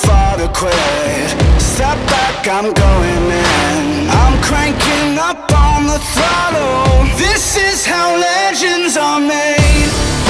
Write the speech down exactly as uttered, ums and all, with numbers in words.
far to quit. Step back, I'm going in. I'm cranking up on the throttle. This is how legends are made.